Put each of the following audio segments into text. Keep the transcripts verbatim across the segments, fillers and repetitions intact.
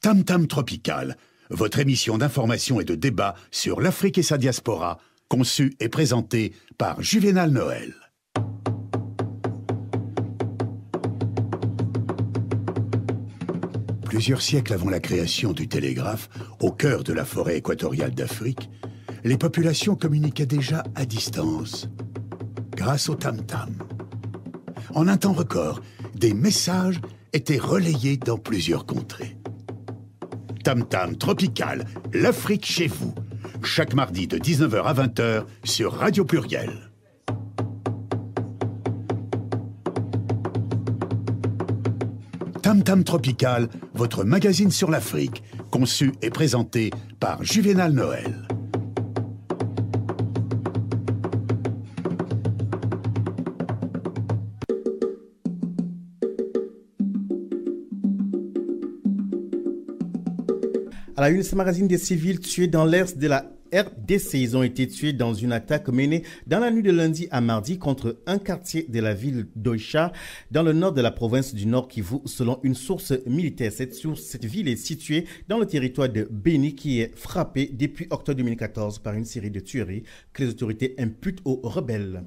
Tam Tam Tropical, votre émission d'information et de débat sur l'Afrique et sa diaspora, conçue et présentée par Juvénal Noël. Plusieurs siècles avant la création du télégraphe, au cœur de la forêt équatoriale d'Afrique, les populations communiquaient déjà à distance, grâce au tam-tam. En un temps record, des messages étaient relayés dans plusieurs contrées. Tam Tam Tropical, l'Afrique chez vous, chaque mardi de dix-neuf heures à vingt heures sur Radio Pluriel. Tam Tam Tropical, votre magazine sur l'Afrique, conçu et présenté par Juvénal Noël. À la une, ce magazine des civils tués dans l'est de la R D C. Ils ont été tués dans une attaque menée dans la nuit de lundi à mardi contre un quartier de la ville d'Oicha, dans le nord de la province du Nord Kivu, selon une source militaire. Cette, source, cette ville est située dans le territoire de Béni, qui est frappé depuis octobre deux mille quatorze par une série de tueries que les autorités imputent aux rebelles.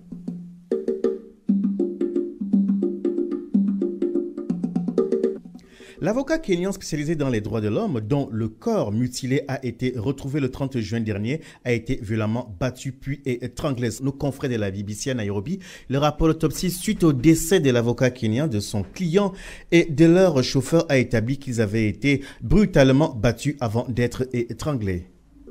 L'avocat kenyan spécialisé dans les droits de l'homme, dont le corps mutilé a été retrouvé le trente juin dernier, a été violemment battu puis étranglé. Nos confrères de la B B C à Nairobi, le rapport d'autopsie suite au décès de l'avocat kenyan, de son client et de leur chauffeur a établi qu'ils avaient été brutalement battus avant d'être étranglés.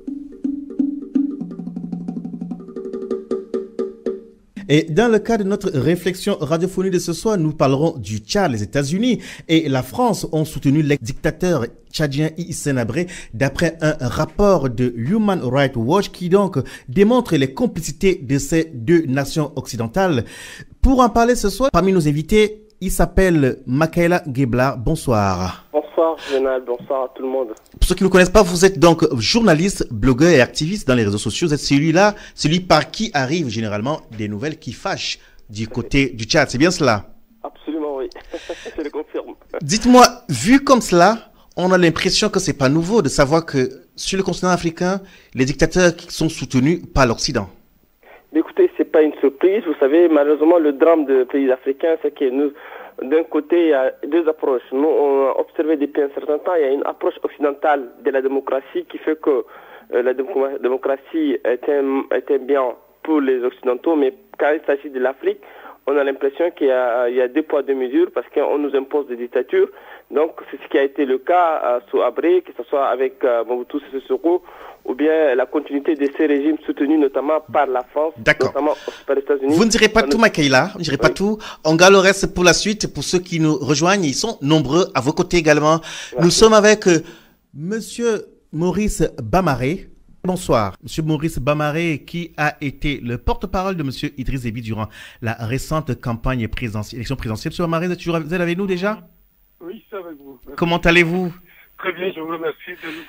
Et dans le cadre de notre réflexion radiophonique de ce soir, nous parlerons du Tchad. Les États-Unis et la France ont soutenu l'ex-dictateur tchadien Hissène Habré d'après un rapport de Human Rights Watch qui donc démontre les complicités de ces deux nations occidentales. Pour en parler ce soir, parmi nos invités, il s'appelle Makaila Gebla. Bonsoir. Bonsoir, Juvénal. Bonsoir à tout le monde. Pour ceux qui ne connaissent pas, vous êtes donc journaliste, blogueur et activiste dans les réseaux sociaux. Vous êtes celui-là, celui par qui arrivent généralement des nouvelles qui fâchent du côté du Tchad. C'est bien cela? Absolument, oui. Je le confirme. Dites-moi, vu comme cela, on a l'impression que c'est pas nouveau de savoir que sur le continent africain, les dictateurs sont soutenus par l'Occident. Écoutez, c'est pas une surprise. Vous savez, malheureusement, le drame des pays africains, c'est que nous, d'un côté, il y a deux approches. Nous, on a observé depuis un certain temps, il y a une approche occidentale de la démocratie qui fait que euh, la démocratie est un, est un bien pour les Occidentaux, mais quand il s'agit de l'Afrique, on a l'impression qu'il y a, il y a deux poids, deux mesures, parce qu'on nous impose des dictatures. Donc, c'est ce qui a été le cas euh, sous Habré, que ce soit avec euh, Mobutu Sese Seko, ou bien la continuité de ces régimes soutenus notamment par la France, notamment par les États-Unis. Vous ne direz pas tout, Makaila, vous ne direz oui. pas tout. On garde le reste pour la suite, pour ceux qui nous rejoignent. Ils sont nombreux à vos côtés également. Merci. Nous sommes avec euh, Monsieur Maurice Bamaré. Bonsoir. Monsieur Maurice Bamaré, qui a été le porte-parole de Monsieur Idriss Déby durant la récente campagne présidentielle, élection présidentielle. Monsieur Bamaré, vous êtes toujours vous êtes avec nous déjà? Oui, c'est avec vous. Merci. Comment allez-vous? Très bien, je vous remercie de nous...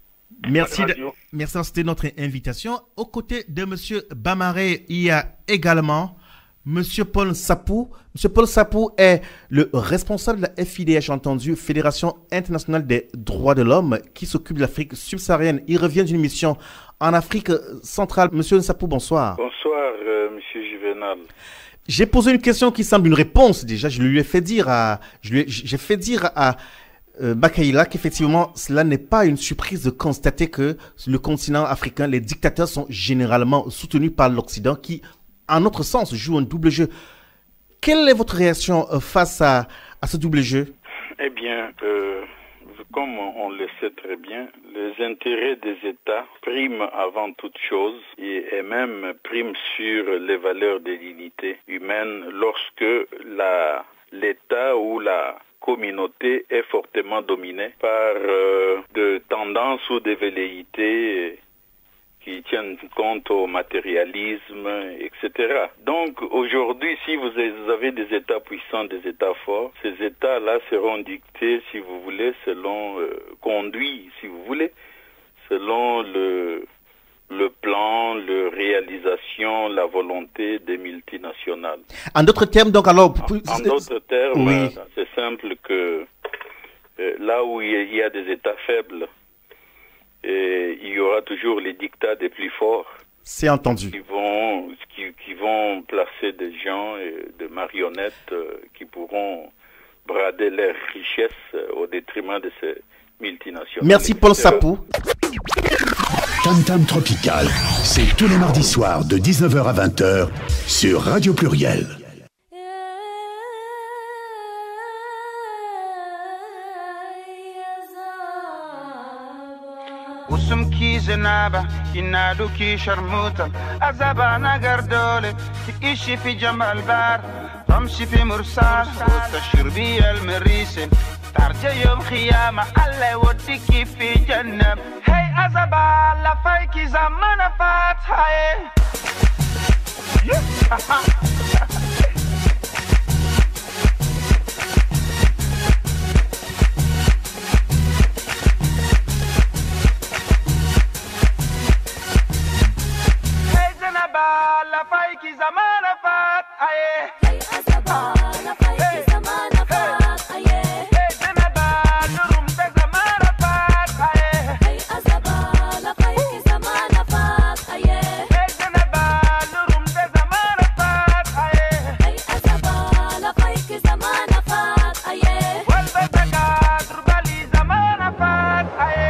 Merci, de, merci d'accepter notre invitation. Aux côtés de M. Bamaré, il y a également M. Paul Sapou. M. Paul Sapou est le responsable de la F I D H, entendu, Fédération internationale des droits de l'homme, qui s'occupe de l'Afrique subsaharienne. Il revient d'une mission en Afrique centrale. M. Sapou, bonsoir. Bonsoir, euh, M. Juvénal. J'ai posé une question qui semble une réponse déjà. Je lui ai fait dire à, je lui ai, j'ai fait dire à Euh, Makaila, qu'effectivement, cela n'est pas une surprise de constater que le continent africain, les dictateurs sont généralement soutenus par l'Occident qui, en notre sens, joue un double jeu. Quelle est votre réaction euh, face à, à ce double jeu? Eh bien, euh, comme on le sait très bien, les intérêts des États priment avant toute chose et, et même priment sur les valeurs de l'unité humaine lorsque la, l'État ou la communauté est fortement dominée par euh, de tendances ou des velléités qui tiennent compte au matérialisme, et cetera. Donc aujourd'hui, si vous avez des États puissants, des États forts, ces États-là seront dictés, si vous voulez, selon, euh, conduits, si vous voulez, selon le le plan, la réalisation, la volonté des multinationales. En d'autres termes, donc alors... En, en d'autres termes, oui. c'est simple que euh, là où il y a des États faibles, et il y aura toujours les dictats des plus forts. C'est entendu. Qui vont, qui, qui vont placer des gens, des marionnettes euh, qui pourront brader leurs richesses euh, au détriment de ces multinationales. Merci Paul Sapou. Tam Tam Tropical, c'est tous les mardis soirs de dix-neuf heures à vingt heures sur Radio Pluriel. Usum ki zinaba inadu ki sharmuta azaba nagar dole ishi fi jamal bar tamshi fi mursal tashir bi al marisin tarja yom khiyama alla wadiki fi jannam hey azaba la fayki zamana fat hay la fay ki zamana fat aye hey azaba la fay ki zamana fat aye hey zanaba nurum te zamana fat aye hey azaba la fay ki zamana fat aye hey zanaba nurum te zamana fat aye hey azaba la fay ki zamana fat aye wal bataka turbali zamana fat aye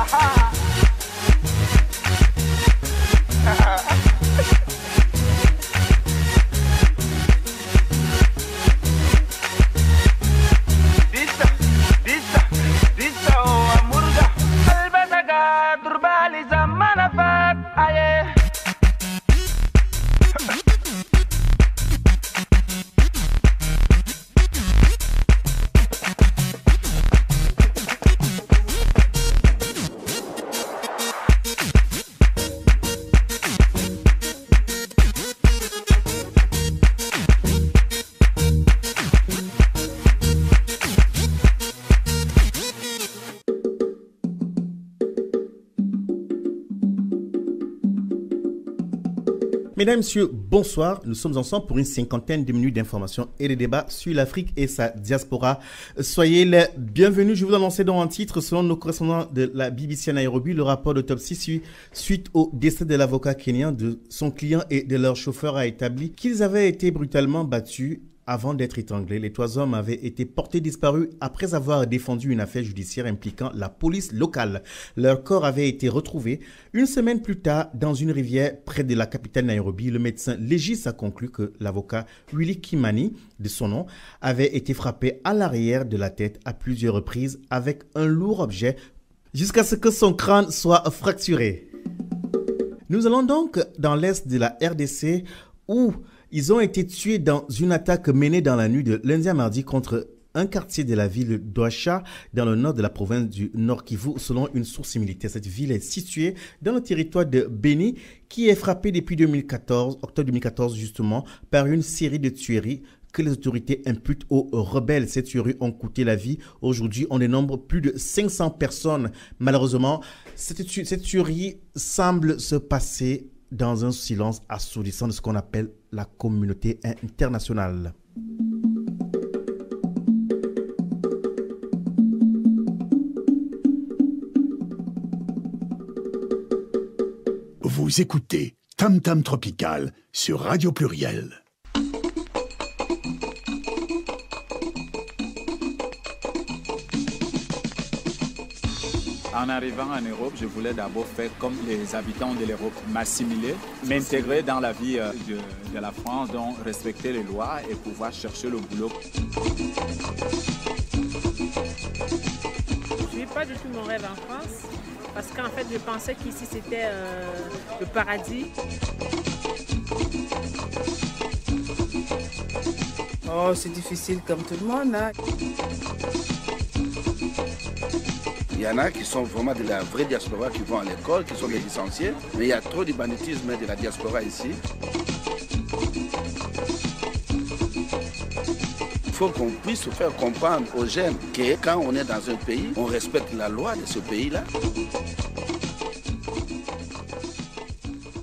Mesdames, Messieurs, bonsoir. Nous sommes ensemble pour une cinquantaine de minutes d'informations et de débats sur l'Afrique et sa diaspora. Soyez les bienvenus. Je vous annonce dans un titre, selon nos correspondants de la B B C à Nairobi, le rapport d'autopsie suite au décès de l'avocat kenyan de son client et de leur chauffeur a établi qu'ils avaient été brutalement battus avant d'être étranglés. Les trois hommes avaient été portés disparus après avoir défendu une affaire judiciaire impliquant la police locale. Leur corps avait été retrouvé une semaine plus tard dans une rivière près de la capitale Nairobi. Le médecin légiste a conclu que l'avocat Willy Kimani, de son nom, avait été frappé à l'arrière de la tête à plusieurs reprises avec un lourd objet jusqu'à ce que son crâne soit fracturé. Nous allons donc dans l'est de la R D C où ils ont été tués dans une attaque menée dans la nuit de lundi à mardi contre un quartier de la ville d'Oacha, dans le nord de la province du Nord Kivu, selon une source militaire. Cette ville est située dans le territoire de Beni, qui est frappé depuis deux mille quatorze, octobre deux mille quatorze justement, par une série de tueries que les autorités imputent aux rebelles. Ces tueries ont coûté la vie. Aujourd'hui, on dénombre plus de cinq cents personnes. Malheureusement, cette, tu cette tuerie semble se passer dans un silence assourdissant de ce qu'on appelle la communauté internationale. Vous écoutez Tam Tam Tropical sur Radio Pluriel. En arrivant en Europe, je voulais d'abord faire comme les habitants de l'Europe, m'assimiler, m'intégrer dans la vie de, de la France, donc respecter les lois et pouvoir chercher le boulot. Je ne vis pas du tout mon rêve en France, parce qu'en fait, je pensais qu'ici, c'était euh, le paradis. Oh, c'est difficile comme tout le monde, hein. Il y en a qui sont vraiment de la vraie diaspora, qui vont à l'école, qui sont des licenciés. Mais il y a trop de banditisme de la diaspora ici. Il faut qu'on puisse faire comprendre aux jeunes que quand on est dans un pays, on respecte la loi de ce pays-là.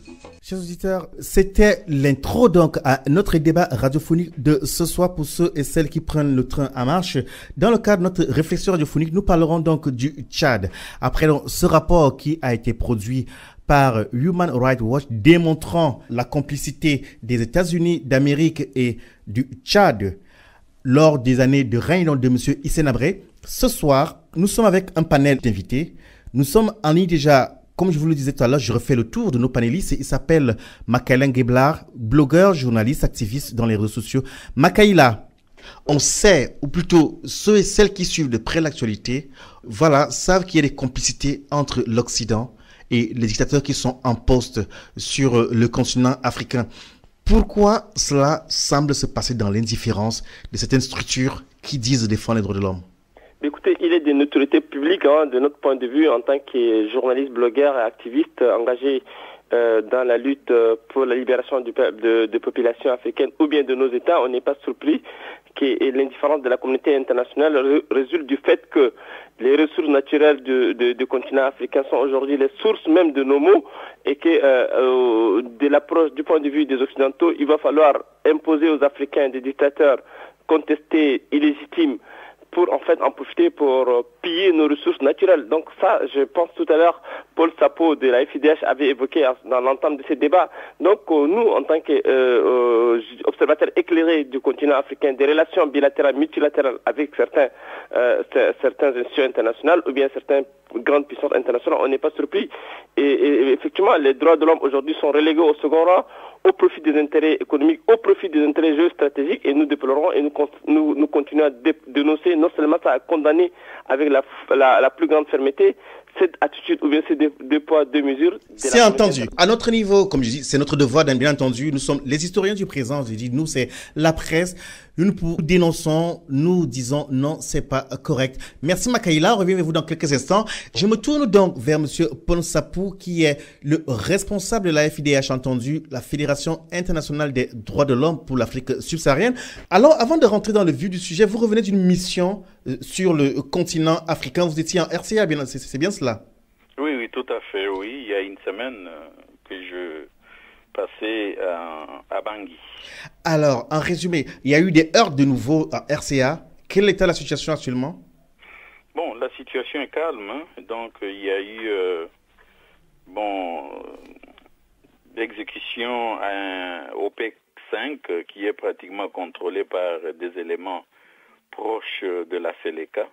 Chers auditeurs, c'était l'intro donc à notre débat radiophonique de ce soir pour ceux et celles qui prennent le train en marche. Dans le cadre de notre réflexion radiophonique, nous parlerons donc du Tchad. Après donc, ce rapport qui a été produit par Human Rights Watch démontrant la complicité des États-Unis d'Amérique et du Tchad lors des années de règne de M. Hissène Habré. Ce soir, nous sommes avec un panel d'invités. Nous sommes en ligne déjà. Comme je vous le disais tout à l'heure, je refais le tour de nos panélistes. Il s'appelle Makaïla Geblar, blogueur, journaliste, activiste dans les réseaux sociaux. Makaïla, on sait, ou plutôt ceux et celles qui suivent de près l'actualité, voilà, savent qu'il y a des complicités entre l'Occident et les dictateurs qui sont en poste sur le continent africain. Pourquoi cela semble se passer dans l'indifférence de certaines structures qui disent défendre les droits de l'homme? Écoutez, il est de notoriété publique, hein, de notre point de vue, en tant que journaliste, blogueur et activiste engagé euh, dans la lutte pour la libération du peuple, de, de populations africaines ou bien de nos États. On n'est pas surpris que l'indifférence de la communauté internationale re, résulte du fait que les ressources naturelles du, de, du continent africain sont aujourd'hui les sources même de nos maux et que euh, euh, de l'approche du point de vue des Occidentaux, il va falloir imposer aux Africains des dictateurs contestés, illégitimes, pour en fait en profiter pour euh, piller nos ressources naturelles. Donc ça, je pense tout à l'heure, Paul Sapo de la F I D H avait évoqué dans l'entame de ces débats. Donc euh, nous, en tant qu'observateurs euh, euh, éclairés du continent africain, des relations bilatérales, multilatérales avec certains, euh, certaines institutions internationales ou bien certaines grandes puissances internationales, on n'est pas surpris. Et, et, et effectivement, les droits de l'homme aujourd'hui sont relégués au second rang, au profit des intérêts économiques, au profit des intérêts géostratégiques, et nous déplorons et nous, nous, nous continuons à dénoncer, non seulement ça, à condamner avec la, la, la plus grande fermeté cette attitude ou bien ces deux, deux poids, deux mesures. C'est entendu. À notre niveau, comme je dis, c'est notre devoir, bien entendu. Nous sommes les historiens du présent. Je dis, nous, c'est la presse. Nous nous dénonçons, nous disons non, c'est pas correct. Merci Makaïla, revenez-vous dans quelques instants. Je me tourne donc vers Monsieur Paul Sapou, qui est le responsable de la F I D H, entendu, la Fédération internationale des droits de l'homme pour l'Afrique subsaharienne. Alors, avant de rentrer dans le vif du sujet, vous revenez d'une mission euh, sur le continent africain. Vous étiez en R C A, bien, c'est, c'est bien cela? Oui, oui, tout à fait, oui. Il y a une semaine euh, que je passais euh, à Bangui. Alors, en résumé, il y a eu des heurts de nouveau à R C A. Quelle était la situation actuellement? Bon, la situation est calme. Hein. Donc, il y a eu euh, bon, l'exécution au P E C cinq qui est pratiquement contrôlé par des éléments proches de la Séléka.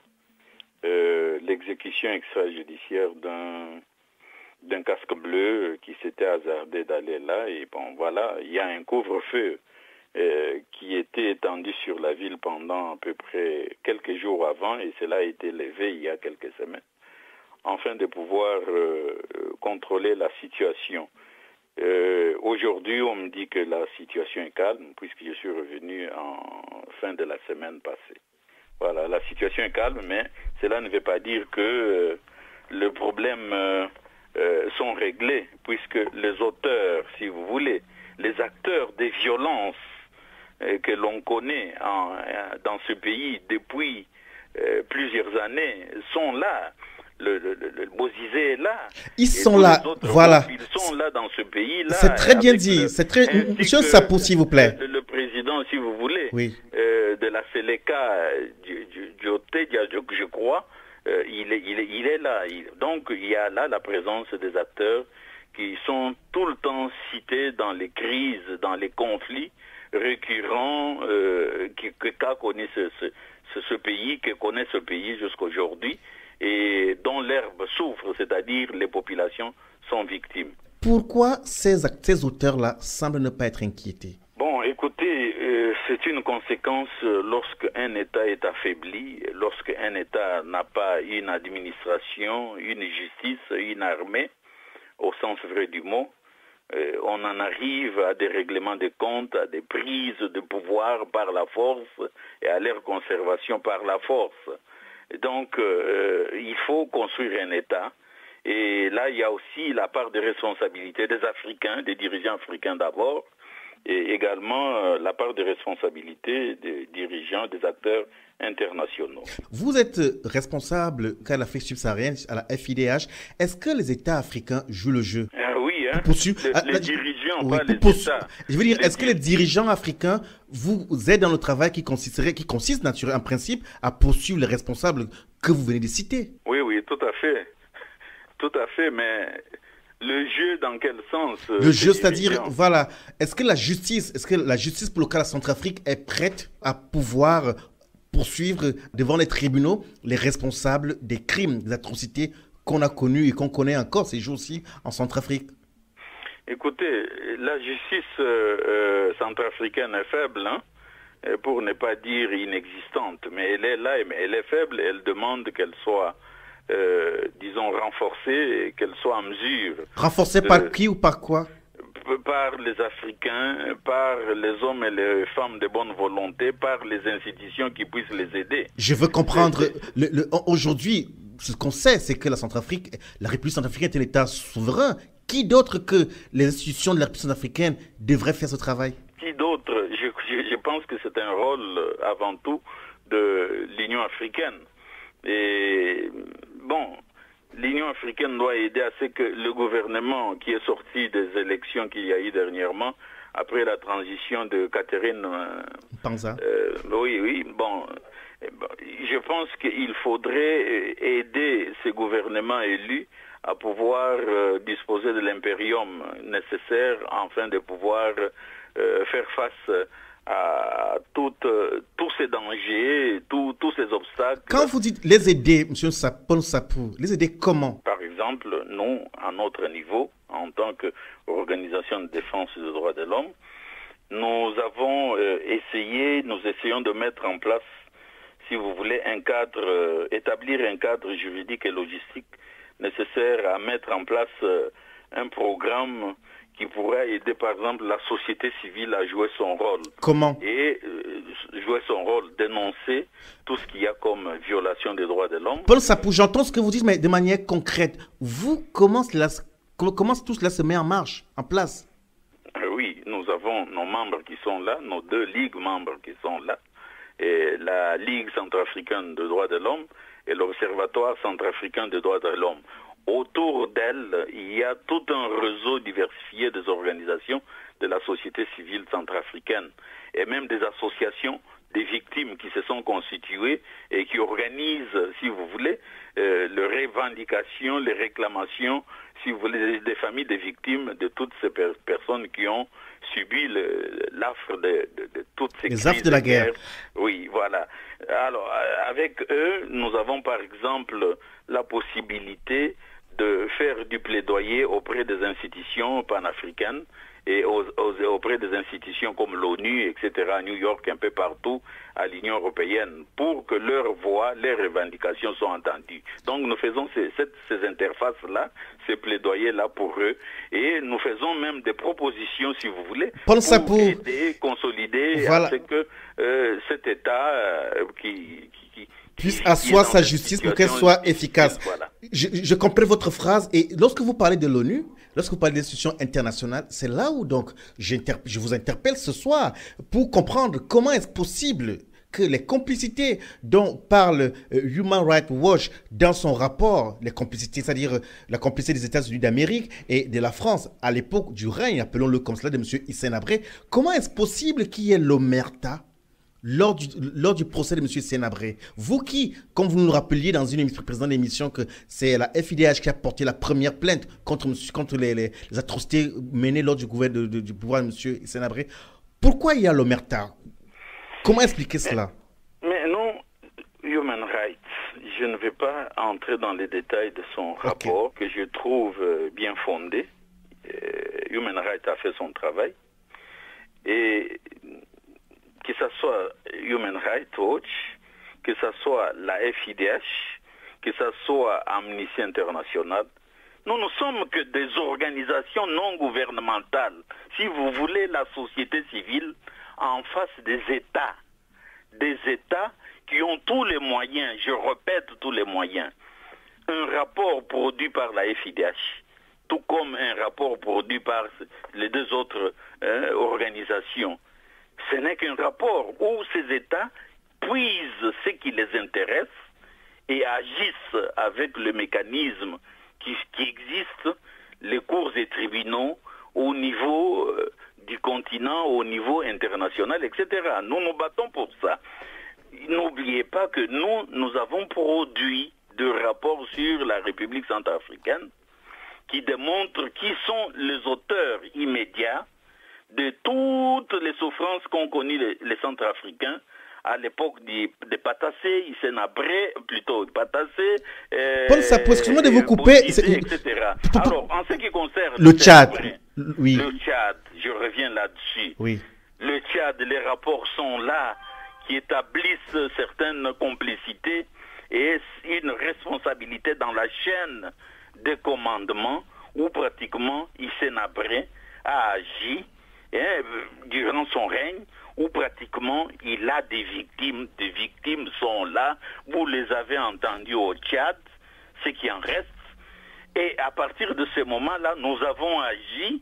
Euh, l'exécution extrajudiciaire d'un d'un casque bleu qui s'était hasardé d'aller là. Et bon, voilà, il y a un couvre-feu euh, qui était étendu sur la ville pendant à peu près quelques jours avant, et cela a été levé il y a quelques semaines, afin de pouvoir euh, contrôler la situation. Euh, aujourd'hui, on me dit que la situation est calme, puisque je suis revenu en fin de la semaine passée. Voilà, la situation est calme, mais cela ne veut pas dire que euh, le problème euh, euh, sont réglés, puisque les auteurs, si vous voulez, les acteurs des violences euh, que l'on connaît en, dans ce pays depuis euh, plusieurs années sont là. Le, le, le, le Bozizé est là. Ils sont là, voilà. Groupes, ils sont là dans ce pays-là. C'est très bien dit. Le, c'est très... Monsieur Sapou, s'il vous plaît. Le, le président, si vous voulez, oui. euh, de la Séléka, Dioté, je crois, euh, il, est, il, est, il est là. Il, donc, il y a là la présence des acteurs qui sont tout le temps cités dans les crises, dans les conflits récurrents euh, que qu'a connu ce, ce, ce, ce pays, que connaît ce pays jusqu'à aujourd'hui, et dont l'herbe souffre, c'est-à-dire les populations sont victimes. Pourquoi ces, ces auteurs-là semblent ne pas être inquiétés? Bon, écoutez, euh, c'est une conséquence euh, lorsque un État est affaibli, lorsque un État n'a pas une administration, une justice, une armée, au sens vrai du mot. Euh, on en arrive à des règlements de comptes, à des prises de pouvoir par la force et à leur conservation par la force. Donc, euh, il faut construire un État. Et là, il y a aussi la part de responsabilité des Africains, des dirigeants africains d'abord, et également euh, la part de responsabilité des dirigeants, des acteurs internationaux. Vous êtes responsable qu'à l'Afrique subsaharienne, à la F I D H. Est-ce que les États africains jouent le jeu? euh, Oui, hein. poursuivre, les, ah, les là, dirigeants, oui, pas pour les poursu- États. Je veux dire, Les est-ce que les dirigeants africains vous aident dans le travail qui consisterait, qui consiste naturellement en principe à poursuivre les responsables que vous venez de citer? Oui, oui, tout à fait. Tout à fait, mais le jeu, dans quel sens? euh, Le ces jeu, c'est-à-dire, dirigeants voilà, est-ce que la justice, est-ce que la justice pour le cas de la Centrafrique est prête à pouvoir poursuivre devant les tribunaux les responsables des crimes, des atrocités qu'on a connus et qu'on connaît encore ces jours-ci en Centrafrique? Écoutez, la justice euh, euh, centrafricaine est faible, hein, euh, pour ne pas dire inexistante, mais elle est là, mais elle est faible, elle demande qu'elle soit, euh, disons, renforcée et qu'elle soit en mesure. Renforcée de- par qui ou par quoi? Par les Africains, par les hommes et les femmes de bonne volonté, par les institutions qui puissent les aider. Je veux comprendre, le- le- aujourd'hui, ce qu'on sait, c'est que la Centrafrique, la République centrafricaine est un État souverain. Qui d'autre que les institutions de la République centrafricaine devrait faire ce travail? Qui d'autre? je, je, je pense que c'est un rôle euh, avant tout de l'Union africaine. Et bon, l'Union africaine doit aider à ce que le gouvernement qui est sorti des élections qu'il y a eu dernièrement, après la transition de Catherine... euh, Panza. euh, oui, oui, bon, eh ben, je pense qu'il faudrait aider ces gouvernements élus à pouvoir euh, disposer de l'impérium nécessaire afin de pouvoir euh, faire face à toutes, euh, tous ces dangers, tous, tous ces obstacles. Quand vous dites les aider, M. Sapon Sapou, les aider comment? Par exemple, nous, à notre niveau, en tant qu'organisation de défense des droits de l'homme, nous avons euh, essayé, nous essayons de mettre en place, si vous voulez, un cadre, euh, établir un cadre juridique et logistique nécessaire à mettre en place euh, un programme qui pourrait aider, par exemple, la société civile à jouer son rôle. Comment? Et euh, jouer son rôle, dénoncer tout ce qu'il y a comme violation des droits de l'homme. Paul Sapou, j'entends ce que vous dites, mais de manière concrète. Vous, comment cela, comment tout cela se met en marche, en place? Euh, Oui, nous avons nos membres qui sont là, nos deux ligues membres qui sont là, et la Ligue centrafricaine des droits de l'homme et l'Observatoire centrafricain des droits de l'homme. Autour d'elle, il y a tout un réseau diversifié des organisations de la société civile centrafricaine et même des associations des victimes qui se sont constituées et qui organisent, si vous voulez, euh, les revendications, les réclamations, si vous voulez, des familles des victimes de toutes ces per personnes qui ont subi l'affre de, de, de toutes ces les affres de la guerre. guerre. Oui, voilà. Alors, avec eux, nous avons par exemple la possibilité de faire du plaidoyer auprès des institutions panafricaines et aux, aux, auprès des institutions comme l'ONU, et cetera, à New York, un peu partout, à l'Union européenne, pour que leurs voix, leurs revendications soient entendues. Donc nous faisons ces, ces, ces interfaces-là, ces plaidoyers-là pour eux, et nous faisons même des propositions, si vous voulez, Paul pour Sapou. aider, consolider Voilà. à ce que euh, cet État euh, qui... qui, qui puisse qui- asseoir qui est sa dans cette justice pour qu'elle situation soit difficile, efficace. voilà. Je, je comprends votre phrase et lorsque vous parlez de l'ONU, lorsque vous parlez des institutions internationales, c'est là où donc je vous interpelle ce soir pour comprendre comment est-ce possible que les complicités dont parle euh, Human Rights Watch dans son rapport, les complicités, c'est-à-dire euh, la complicité des États-Unis d'Amérique et de la France à l'époque du règne, appelons-le comme cela, de M. Hissène Habré, comment est-ce possible qu'il y ait l'omerta lors du, lors du procès de M. Hissène Habré? Vous qui, comme vous nous le rappeliez dans une émission, précédente émission, que c'est la F I D H qui a porté la première plainte contre, contre les, les, les atrocités menées lors du, gouvernement, de, de, du pouvoir de M. Hissène Habré, pourquoi il y a l'omerta? Comment expliquer cela? Mais non, Human Rights, je ne vais pas entrer dans les détails de son rapport, okay, que je trouve euh, bien fondé. Euh, Human Rights a fait son travail. Et que ce soit Human Rights Watch, que ce soit la F I D H, que ce soit Amnesty International, nous ne sommes que des organisations non gouvernementales. Si vous voulez, la société civile en face des États. Des États qui ont tous les moyens, je répète tous les moyens. Un rapport produit par la F I D H, tout comme un rapport produit par les deux autres euh, organisations. Ce n'est qu'un rapport où ces États puisent ce qui les intéresse et agissent avec le mécanisme qui, qui existe, les cours et tribunaux nationale, et cetera. Nous nous battons pour ça. N'oubliez pas que nous, nous avons produit deux rapports sur la République centrafricaine qui démontrent qui sont les auteurs immédiats de toutes les souffrances qu'ont connues les, les Centrafricains à l'époque des de Patassé, Hissène-Habré, plutôt Patassé, euh, Paul Sapou, excusez-moi de vous couper, Bozizé, et cetera. Alors, en ce qui concerne le Tchad, oui. le Tchad, je reviens là-dessus. Oui. Le Tchad, les rapports sont là, qui établissent certaines complicités et une responsabilité dans la chaîne de commandement où pratiquement Hissène-Habré a agi hein, durant son règne, où pratiquement il a des victimes, des victimes sont là, vous les avez entendus au Tchad, ce qui en reste. Et à partir de ce moment-là, nous avons agi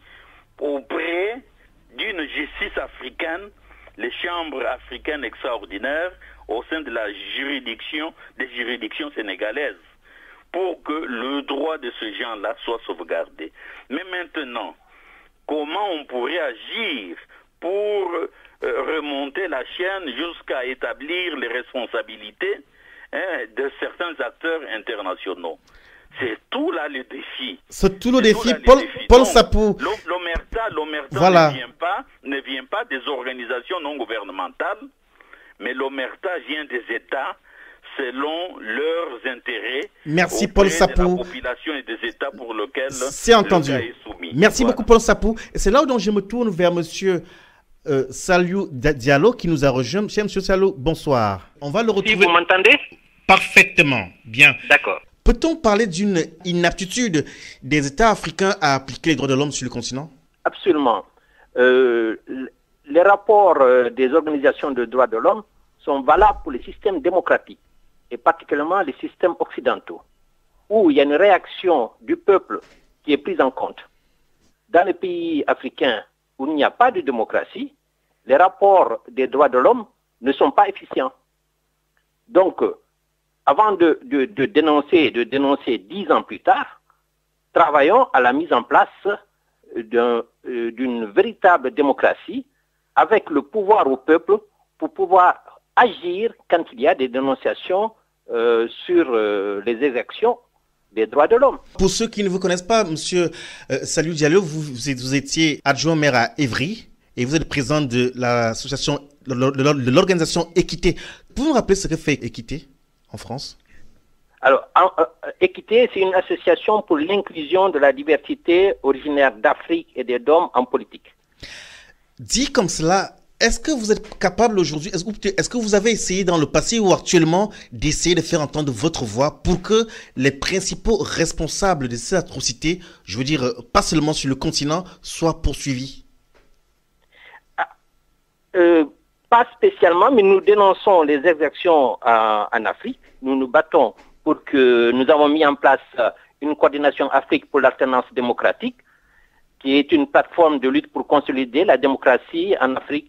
auprès d'une justice africaine, les chambres africaines extraordinaires, au sein de la juridiction, des juridictions sénégalaises, pour que le droit de ces gens-là soit sauvegardé. Mais maintenant, comment on pourrait agir pour euh, remonter la chaîne jusqu'à établir les responsabilités hein, de certains acteurs internationaux? C'est tout là le défi. C'est tout le défi, Paul, Paul Sapou. L'Omerta, l'Omerta voilà. ne vient pas, ne vient pas des organisations non gouvernementales, mais l'Omerta vient des États selon leurs intérêts. Merci Paul Sapou. De la population et des États pour lesquels c'est entendu. le cas est soumis. Merci voilà. beaucoup Paul Sapou. Et c'est là où donc je me tourne vers Monsieur euh, Saliou Diallo qui nous a rejoint. Cher Monsieur Saliou, bonsoir. On va le retrouver. Si vous m'entendez? Parfaitement. Bien. D'accord. Peut-on parler d'une inaptitude des États africains à appliquer les droits de l'homme sur le continent? Absolument. Euh, les rapports euh, des organisations de droits de l'homme sont valables pour les systèmes démocratiques, et particulièrement les systèmes occidentaux, où il y a une réaction du peuple qui est prise en compte. Dans les pays africains où il n'y a pas de démocratie, les rapports des droits de l'homme ne sont pas efficients. Donc, avant de, de, de dénoncer, de dénoncer dix ans plus tard, travaillons à la mise en place d'un, euh, d'une véritable démocratie avec le pouvoir au peuple pour pouvoir agir quand il y a des dénonciations euh, sur euh, les exactions des droits de l'homme. Pour ceux qui ne vous connaissent pas, Monsieur euh, Saliou Diallo, vous, vous étiez adjoint maire à Évry et vous êtes président de l'association, de l'organisation Équité. Pouvez-vous nous rappeler ce que fait Équité en France? Alors, en, euh, Équité, c'est une association pour l'inclusion de la diversité originaire d'Afrique et des Dômes en politique. Dit comme cela, est-ce que vous êtes capable aujourd'hui, est-ce que, est-ce que vous avez essayé dans le passé ou actuellement d'essayer de faire entendre votre voix pour que les principaux responsables de ces atrocités, je veux dire, pas seulement sur le continent, soient poursuivis? ah, euh, Pas spécialement, mais nous dénonçons les exactions euh, en Afrique. Nous nous battons pour que nous avons mis en place une coordination Afrique pour l'alternance démocratique, qui est une plateforme de lutte pour consolider la démocratie en Afrique.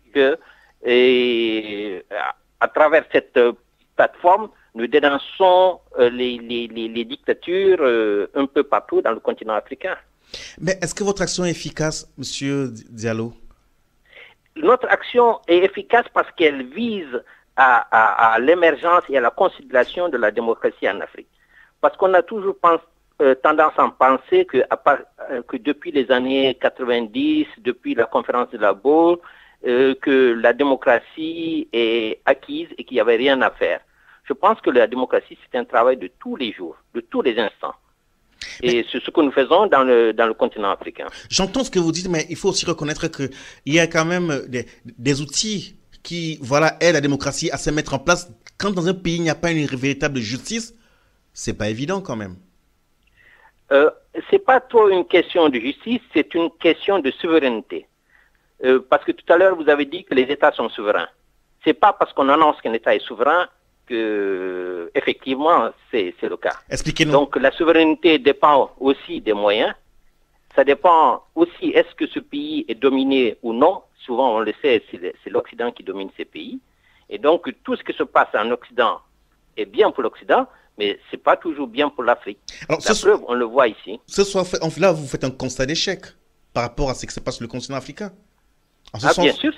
Et à travers cette plateforme, nous dénonçons les, les, les, les dictatures un peu partout dans le continent africain. Mais est-ce que votre action est efficace, Monsieur Diallo? Notre action est efficace parce qu'elle vise à, à, à l'émergence et à la consolidation de la démocratie en Afrique. Parce qu'on a toujours pense, euh, tendance à penser que, à part, euh, que depuis les années quatre-vingt-dix, depuis la conférence de la Baule, euh, que la démocratie est acquise et qu'il n'y avait rien à faire. Je pense que la démocratie, c'est un travail de tous les jours, de tous les instants. Et c'est ce que nous faisons dans le, dans le continent africain. J'entends ce que vous dites, mais il faut aussi reconnaître qu'il y a quand même des, des outils qui voilà, aident la démocratie à se mettre en place. Quand dans un pays, il n'y a pas une véritable justice, c'est pas évident quand même. Euh, c'est pas trop une question de justice, c'est une question de souveraineté. Euh, parce que tout à l'heure, vous avez dit que les États sont souverains. C'est pas parce qu'on annonce qu'un État est souverain que, effectivement, c'est le cas. Expliquez-nous. Donc, la souveraineté dépend aussi des moyens. Ça dépend aussi, est-ce que ce pays est dominé ou non. Souvent, on le sait, c'est l'Occident qui domine ces pays. Et donc, tout ce qui se passe en Occident est bien pour l'Occident, mais ce n'est pas toujours bien pour l'Afrique. La preuve, so on le voit ici. Ce soir, là, vous faites un constat d'échec par rapport à ce qui se passe sur le continent africain. Ah, bien sûr,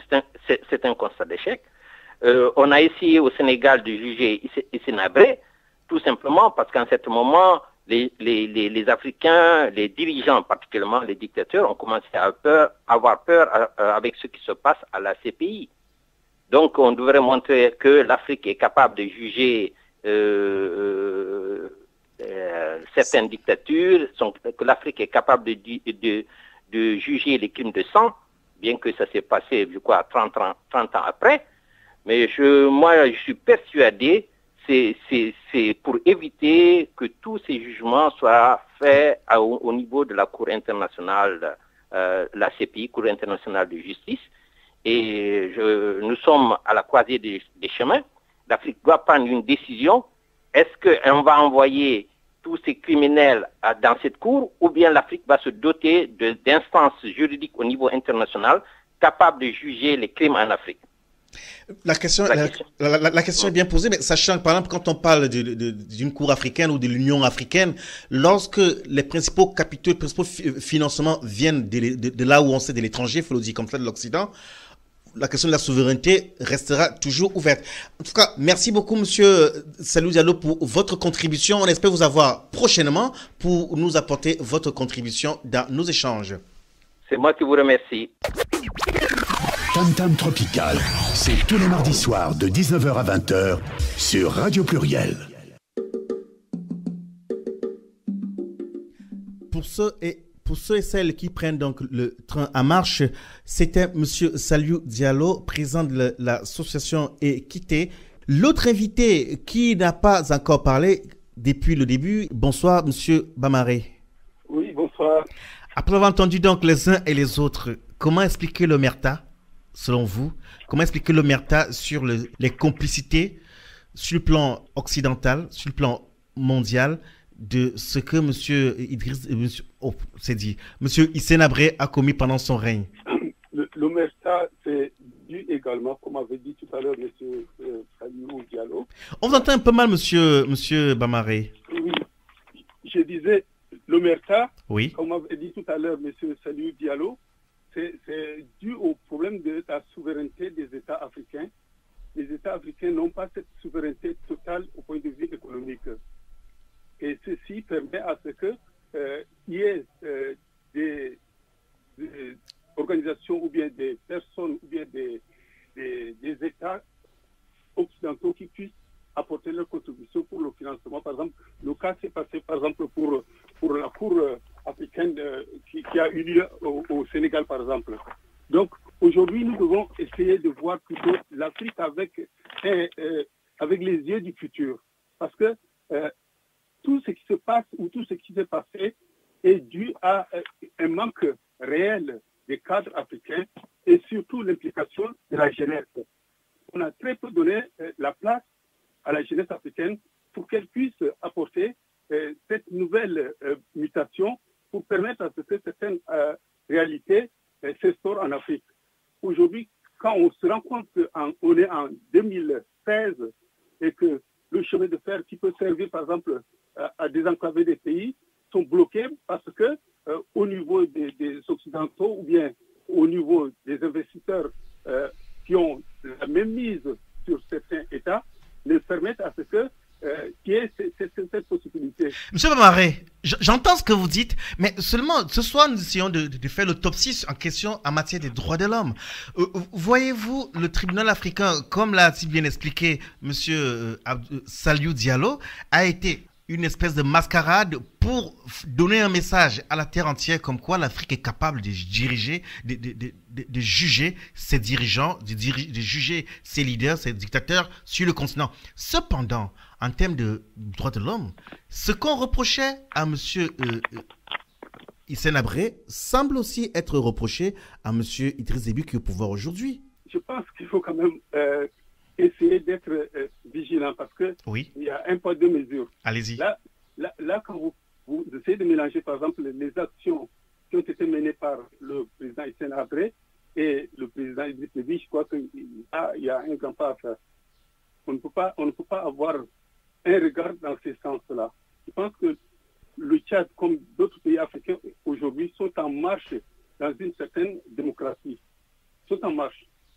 c'est, c'est un constat d'échec. Euh, on a essayé au Sénégal de juger Hissène Habré, tout simplement parce qu'à un certain moment, les, les, les, les Africains, les dirigeants, particulièrement les dictateurs, ont commencé à peur, avoir peur euh, avec ce qui se passe à la C P I. Donc, on devrait montrer que l'Afrique est capable de juger euh, euh, certaines dictatures, sont, que l'Afrique est capable de, de, de juger les crimes de sang, bien que ça s'est passé, je crois, trente, trente, trente ans après. Mais je, moi, je suis persuadé, c'est, c'est, c'est pour éviter que tous ces jugements soient faits à, au, au niveau de la Cour internationale, euh, la C P I, Cour internationale de justice. Et je, nous sommes à la croisée des, des chemins. L'Afrique doit prendre une décision. Est-ce qu'on va envoyer tous ces criminels à, dans cette cour, ou bien l'Afrique va se doter de, d'instances juridiques au niveau international capables de juger les crimes en Afrique? La question, la, question. La, la, la question est bien posée, mais sachant que, par exemple, quand on parle de, de, d'une cour africaine ou de l'Union africaine, lorsque les principaux capitaux, les principaux financements viennent de, de, de là où on sait, de l'étranger, il faut le dire comme ça, de l'Occident, la question de la souveraineté restera toujours ouverte. En tout cas, merci beaucoup, monsieur Saliou Diallo, pour votre contribution. On espère vous avoir prochainement pour nous apporter votre contribution dans nos échanges. C'est moi qui vous remercie. Tam Tam Tropical, c'est tous les mardis soirs de dix-neuf heures à vingt heures sur Radio Pluriel. Pour ceux et Pour ceux et celles qui prennent donc le train en marche, c'était M. Saliou Diallo, président de l'association Équité. L'autre invité qui n'a pas encore parlé depuis le début, bonsoir M. Bamaré. Oui, bonsoir. Après avoir entendu donc les uns et les autres, comment expliquer l'omerta, selon vous? Comment expliquer l'omerta sur le, les complicités sur le plan occidental, sur le plan mondial, de ce que M. Idriss, monsieur, oh, c'est dit, M. Hissène Habré a commis pendant son règne? L'omerta, c'est dû également, comme avait dit tout à l'heure M. Euh, Saliou Diallo. On vous entend un peu mal, monsieur, monsieur Bamaré. Oui, je disais, l'omerta, oui. comme avait dit tout à l'heure M. Saliou Diallo, c'est, c'est dû au problème de la souveraineté des États africains. Les États africains n'ont pas cette souveraineté totale au point de vue économique. Et ceci permet à ce qu'il euh, y ait euh, des, des organisations ou bien des personnes ou bien des, des, des États occidentaux qui puissent apporter leur contribution pour le financement. Par exemple, le cas s'est passé par exemple pour, pour la Cour africaine euh, qui, qui a eu lieu au, au Sénégal par exemple. Donc aujourd'hui, nous devons essayer de voir plutôt l'Afrique avec, euh, euh, avec les yeux du futur. Parce que euh, tout ce qui se passe ou tout ce qui s'est passé est dû à un manque réel des cadres africains et surtout l'implication de la jeunesse. On a très peu donné la place à la jeunesse africaine pour qu'elle puisse apporter cette nouvelle mutation pour permettre à ce que certaines réalités s'instaurent en Afrique. Aujourd'hui, quand on se rend compte qu'on est en deux mille seize et que le chemin de fer qui peut servir par exemple à désenclaver des pays sont bloqués parce que euh, au niveau des, des Occidentaux ou bien au niveau des investisseurs euh, qui ont la même mise sur certains États ne permettent à ce que euh, qu'il y ait cette, cette, cette possibilité. Monsieur Bamaré, j'entends ce que vous dites, mais seulement ce soir nous essayons de, de faire l'autopsie en question en matière des droits de l'homme. Euh, voyez-vous, le tribunal africain, comme l'a si bien expliqué Monsieur euh, Saliou Diallo, a été une espèce de mascarade pour donner un message à la terre entière comme quoi l'Afrique est capable de diriger, de, de, de, de, de juger ses dirigeants, de, diri- de juger ses leaders, ses dictateurs sur le continent. Cependant, en termes de droits de l'homme, ce qu'on reprochait à M. Euh, Hissène Habré semble aussi être reproché à M. Idriss Déby qui est au pouvoir aujourd'hui. Je pense qu'il faut quand même euh, essayer d'être euh, vigilant parce que oui. il y a un poids deux mesures. Allez-y. Là, là, là quand vous, vous essayez de mélanger, par exemple, les actions qui ont été menées par le président Hissène Habré et le président Idriss Déby, je crois qu'il y, y a un grand pas à faire. On ne peut pas, on ne peut pas avoir un regard dans ces sens-là. Je pense que le Tchad, comme d'autres pays africains aujourd'hui, sont en marche dans une certaine démocratie. Sont en marche.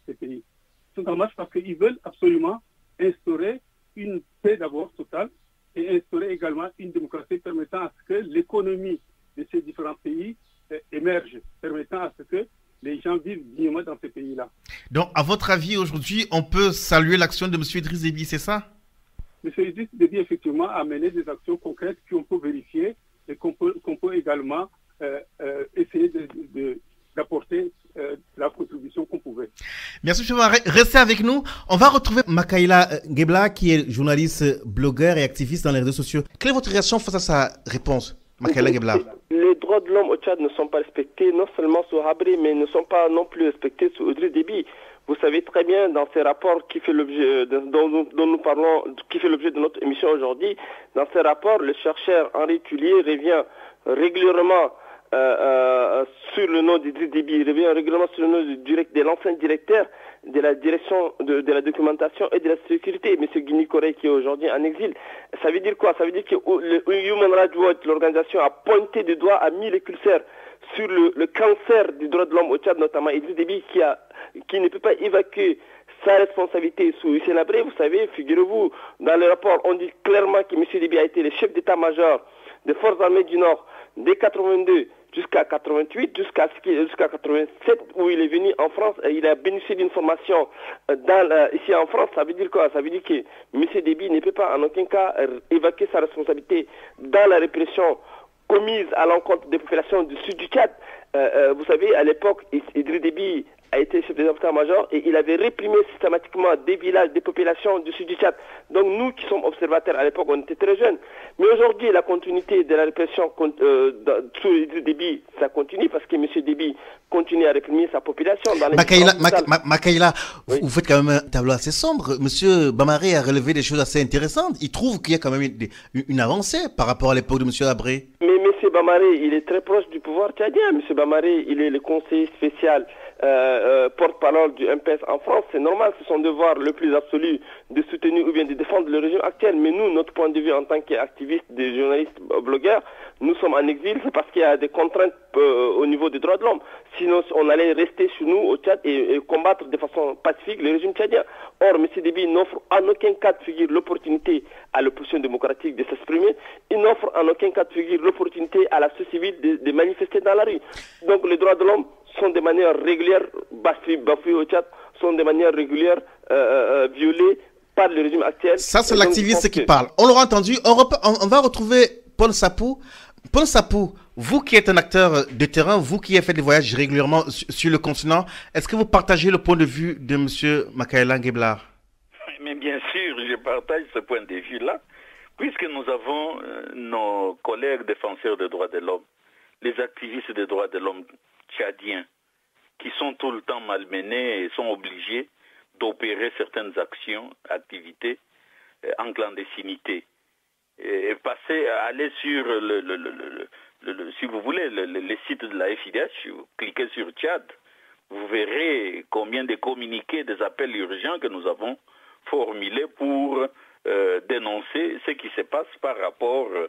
ces pays. Ils sont en marche parce qu'ils veulent absolument instaurer une paix d'abord totale et instaurer également une démocratie permettant à ce que l'économie de ces différents pays euh, émerge, permettant à ce que les gens vivent dignement dans ces pays-là. Donc, à votre avis, aujourd'hui, on peut saluer l'action de M. Idriss Déby, c'est ça? M. Idriss Déby, effectivement, a mené des actions concrètes qu'on peut vérifier et qu'on peut, qu'on peut également euh, euh, essayer de, de, d'apporter euh, la contribution qu'on pouvait. Merci, M. Bamaré. Restez avec nous. On va retrouver Makaïla Ngebla, qui est journaliste, blogueur et activiste dans les réseaux sociaux. Quelle est votre réaction face à sa réponse, Makaïla Ngebla? Les droits de l'homme au Tchad ne sont pas respectés, non seulement sous Habré, mais ne sont pas non plus respectés sous Idriss Déby. Vous savez très bien, dans ces rapports qui fait l'objet, dont, nous, dont nous parlons, qui fait l'objet de notre émission aujourd'hui, dans ces rapports, le chercheur Henri Tullier revient régulièrement euh, euh, sur le nom d'Idriss Déby, il revient régulièrement sur le nom du direct, de l'ancien directeur de la direction de, de la documentation et de la sécurité, M. Guigny Corée, qui est aujourd'hui en exil. Ça veut dire quoi? Ça veut dire que le Human Rights Watch, l'organisation, a pointé du doigt, a mis les curseurs sur le, le cancer du droit de l'homme au Tchad, notamment Idriss Déby, qui, a, qui ne peut pas évacuer sa responsabilité sous Hissène Habré. Vous savez, figurez-vous, dans le rapport, on dit clairement que M. Déby a été le chef d'état-major des forces armées du Nord dès quatre-vingt-deux jusqu'à quatre-vingt-huit, jusqu'à jusqu'à quatre-vingt-sept, où il est venu en France, et il a bénéficié d'une formation dans la, ici en France. Ça veut dire quoi? Ça veut dire que M. Déby ne peut pas en aucun cas évacuer sa responsabilité dans la répression commise à l'encontre des populations du sud du Tchad. Euh, euh, vous savez, à l'époque, Idriss Déby a été chef d'état-major et il avait réprimé systématiquement des villages, des populations du sud du Tchad. Donc nous qui sommes observateurs à l'époque, on était très jeunes. Mais aujourd'hui, la continuité de la répression euh, sous Idriss Déby, ça continue parce que M. Déby continue à réprimer sa population. Dans les Makaïla, Makaïla, oui. vous faites quand même un tableau assez sombre. M. Bamaré a relevé des choses assez intéressantes. Il trouve qu'il y a quand même une, une avancée par rapport à l'époque de M. Habré. Mais M. Bamaré, il est très proche du pouvoir tchadien. M. Bamaré, il est le conseiller spécial Euh, euh, porte-parole du M P S en France. C'est normal, c'est son devoir le plus absolu de soutenir ou bien de défendre le régime actuel. Mais nous, notre point de vue en tant qu'activistes, des journalistes, blogueurs, nous sommes en exil, c'est parce qu'il y a des contraintes euh, au niveau des droits de l'homme. Sinon, on allait rester chez nous au Tchad et, et combattre de façon pacifique le régime tchadien. Or, M. Déby n'offre en aucun cas de figure l'opportunité à l'opposition démocratique de s'exprimer. Il n'offre en aucun cas de figure l'opportunité à la société civile de, de manifester dans la rue. Donc, les droits de l'homme sont de manière régulière bafoués au Tchad, sont de manière régulière euh, euh, violés par le régime actuel. Ça, c'est l'activiste qui parle. On l'aura entendu. On, on, on va retrouver Paul Sapou. Paul Sapou, vous qui êtes un acteur de terrain, vous qui avez fait des voyages régulièrement sur, sur le continent, est-ce que vous partagez le point de vue de M. Makaïla Ngebla? Mais bien sûr, je partage ce point de vue-là, puisque nous avons euh, nos collègues défenseurs des droits de l'homme, les activistes des droits de l'homme tchadiens, qui sont tout le temps malmenés et sont obligés d'opérer certaines actions, activités euh, en clandestinité. Et, et passer, aller sur le, le, le, le, le, le si vous voulez, le, le, le site de la F I D H, vous cliquez sur Tchad, vous verrez combien de communiqués, des appels urgents que nous avons formulés pour euh, dénoncer ce qui se passe par rapport euh,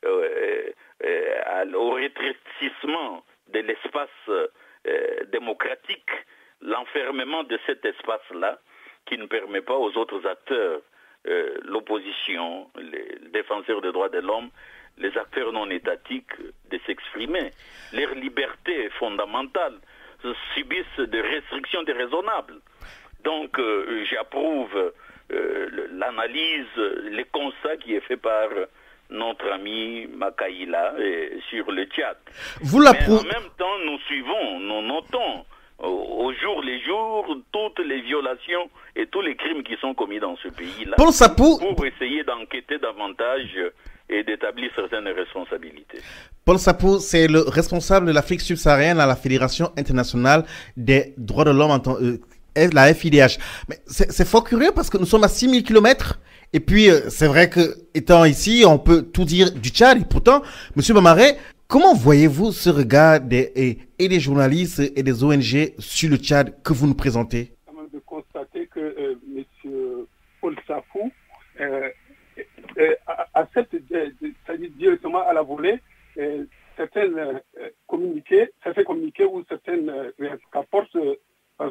euh, à, au rétrécissement de l'espace euh, démocratique, l'enfermement de cet espace-là qui ne permet pas aux autres acteurs, euh, l'opposition, les défenseurs des droits de l'homme, les acteurs non étatiques, de s'exprimer. Leur liberté fondamentale subissent des restrictions déraisonnables. Donc euh, j'approuve euh, l'analyse, les constats qui est fait par notre ami Makaïla euh, sur le Tchad. Vous l'approuvez. En même temps, nous suivons, nous notons au, au jour les jours toutes les violations et tous les crimes qui sont commis dans ce pays-là. Paul Sapou, pour essayer d'enquêter davantage et d'établir certaines responsabilités. Paul Sapou, c'est le responsable de l'Afrique subsaharienne à la Fédération internationale des droits de l'homme, euh, la F I D H. Mais c'est fort curieux parce que nous sommes à six mille kilomètres. Et puis, euh, c'est vrai que étant ici, on peut tout dire du Tchad. Et pourtant, M. Bamaré, comment voyez-vous ce regard des, et, et des journalistes et des O N G sur le Tchad que vous nous présentez? De constater que euh, M. Paul Sapou euh, euh, accepte, c'est-à-dire directement à la volée, euh, certains euh, communiqués, certains communiqués ou certaines euh, rapports, euh, par exemple,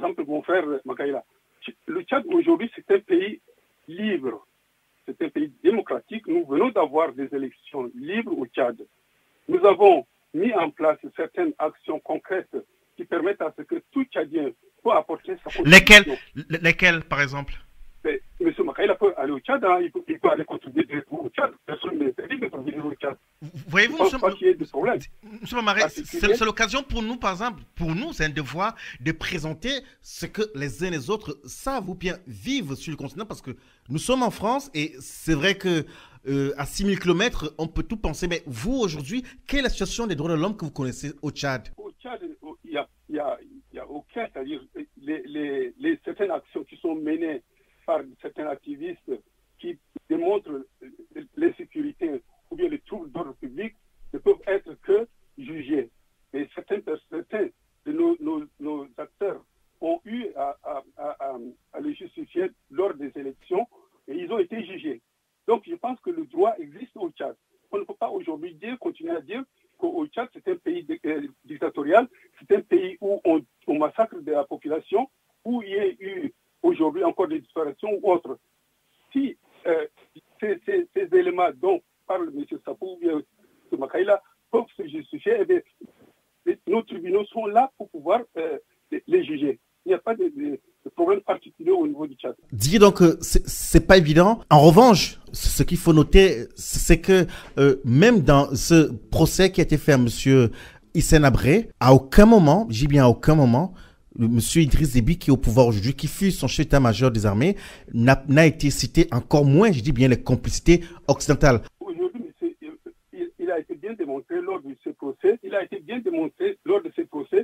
exemple, mon frère Makaïla, le Tchad aujourd'hui, c'est un pays libre. C'est un pays démocratique. Nous venons d'avoir des élections libres au Tchad. Nous avons mis en place certaines actions concrètes qui permettent à ce que tout Tchadien peut apporter sa contribution. Lesquelles, lesquelles par exemple? Mais, M. Makaïla peut aller au Tchad, hein, il, peut, il peut aller contribuer directement au Tchad. Personne n'est interdit de contribuer au Tchad. Voyez-vous, je ne pense pas qu'il y ait de problème. M. Bamaré, c'est l'occasion pour nous, par exemple, pour nous, c'est un devoir de présenter ce que les uns et les autres savent ou bien vivent sur le continent, parce que nous sommes en France et c'est vrai que euh, à six mille kilomètres, on peut tout penser. Mais vous, aujourd'hui, quelle est la situation des droits de l'homme que vous connaissez au Tchad? Au Tchad, il n'y a, y a, y a aucun, c'est-à-dire les, les, les, certaines actions qui sont menées par certains activistes qui démontrent l'insécurité ou bien les troubles d'ordre public ne peuvent être que jugés. Mais certains, certains de nos, nos, nos acteurs ont eu à, à, à, à le justifier lors des élections et ils ont été jugés. Donc je pense que le droit existe au Tchad. On ne peut pas aujourd'hui dire, continuer à dire qu'au Tchad c'est un pays euh, dictatorial, c'est un pays où on, on massacre de la population, où il y a eu aujourd'hui encore des disparitions ou autres. Si euh, ces, ces, ces éléments dont parle M. Sapou ou bien M. Makaïla peuvent se justifier, eh bien, les, nos tribunaux sont là pour pouvoir euh, les, les juger. Il n'y a pas de, de, de problème particulier au niveau du Tchad. Dis donc, euh, c'est pas évident. En revanche, ce qu'il faut noter, c'est que euh, même dans ce procès qui a été fait à M. Hissène Habré, à aucun moment, j'ai bien à aucun moment, M. Idriss Déby, qui est au pouvoir aujourd'hui, qui fut son chef d'état-major des armées, n'a été cité, encore moins, je dis bien, les complicités occidentales. Aujourd'hui, il, il a été bien démontré lors de ce procès. Il a été bien démontré lors de ce procès.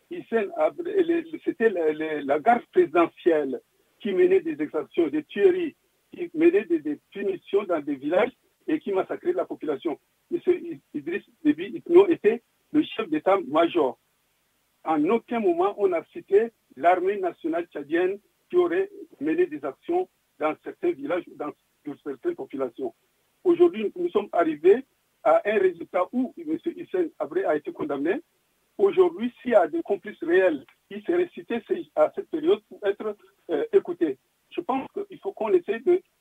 C'était la, la, la garde présidentielle qui menait des exactions, des tueries, qui menait des, des punitions dans des villages et qui massacrait la population. M. Idriss Déby était le chef d'état-major. En aucun moment, on a cité l'armée nationale tchadienne qui aurait mené des actions dans certains villages ou dans, dans certaines populations. Aujourd'hui, nous sommes arrivés à un résultat où M. Hissène Habré a été condamné. Aujourd'hui, s'il y a des complices réels, il serait cité à cette période pour être euh, écouté. Je pense qu'il faut qu'on essaie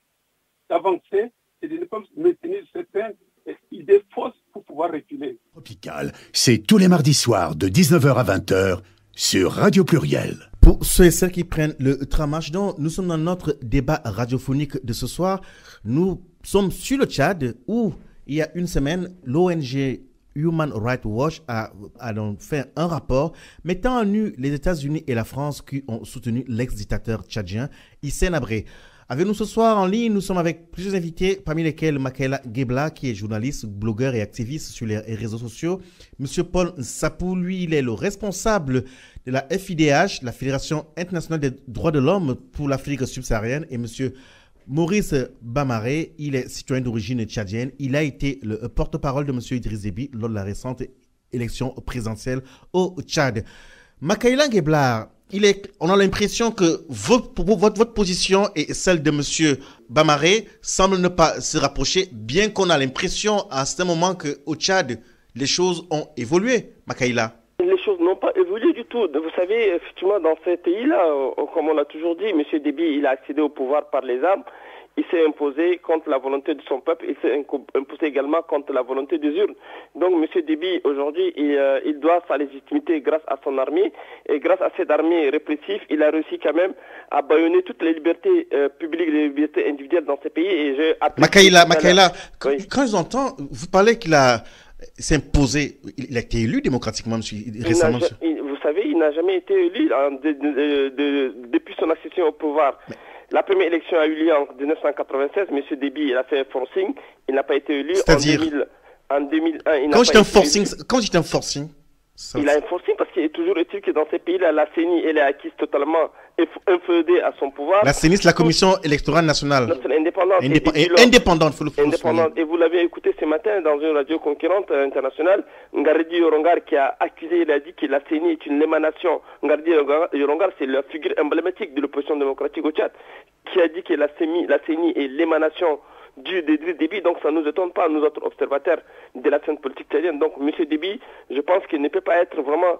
d'avancer et de ne pas maintenir certaines idées fausses pour pouvoir reculer. Tropical, c'est tous les mardis soirs de dix-neuf heures à vingt heures sur Radio Pluriel. Pour ceux et celles qui prennent le tramage, donc nous sommes dans notre débat radiophonique de ce soir. Nous sommes sur le Tchad où il y a une semaine, l'O N G Human Rights Watch a, a donc fait un rapport mettant en nu les États-Unis et la France qui ont soutenu l'ex-dictateur tchadien Hissène Habré. Avec nous ce soir en ligne, nous sommes avec plusieurs invités, parmi lesquels Makaïla Ghebla, qui est journaliste, blogueur et activiste sur les réseaux sociaux. Monsieur Paul Sapou, lui, il est le responsable de la F I D H, la Fédération internationale des droits de l'homme pour l'Afrique subsaharienne. Et monsieur Maurice Bamaré, il est citoyen d'origine tchadienne. Il a été le porte-parole de monsieur Idriss Déby lors de la récente élection présidentielle au Tchad. Makaïla Ghebla, il est, on a l'impression que votre, votre, votre position et celle de M. Bamaré semblent ne pas se rapprocher, bien qu'on a l'impression à ce moment qu'au Tchad, les choses ont évolué. Makaïla. Les choses n'ont pas évolué du tout. Vous savez, effectivement, dans ces pays-là, comme on l'a toujours dit, M. Déby, il a accédé au pouvoir par les armes. Il s'est imposé contre la volonté de son peuple, il s'est imposé également contre la volonté des urnes. Donc M. Déby, aujourd'hui, il, euh, il doit sa légitimité grâce à son armée. Et grâce à cette armée répressive, il a réussi quand même à bâillonner toutes les libertés euh, publiques, les libertés individuelles dans ces pays. Et je Makaïla, Makaïla, oui. Quand j'entends, vous parlez qu'il a s'imposé, il a été élu démocratiquement monsieur, récemment. Il il, vous savez, il n'a jamais été élu hein, de, de, de, de, depuis son accession au pouvoir. Mais... La première élection a eu lieu en mille neuf cent quatre-vingt-seize. M. Déby, il a fait un forcing. Il n'a pas été élu. C'est-à-dire en, en deux mille un. Il quand j'étais un forcing, quand j'étais un forcing, ça... il a un forcing parce qu'il est toujours utile que dans ces pays-là, la C E N I, elle est acquise totalement inféodée à son pouvoir. La C E N I, c'est la Commission électorale nationale. nationale indépendante. Indép et, et indépendante, faut le faut indépendante. Et vous l'avez écouté ce matin dans une radio concurrente internationale, Ngardi Yorongar qui a accusé, il a dit que la C E N I est une émanation. Ngardi Yorongar, c'est la figure emblématique de l'opposition démocratique au Tchad, qui a dit que la C E N I, la C E N I est l'émanation du Déby, donc ça ne nous étonne pas, nous autres observateurs de la scène politique tchadienne. Donc M. Déby, je pense qu'il ne peut pas être vraiment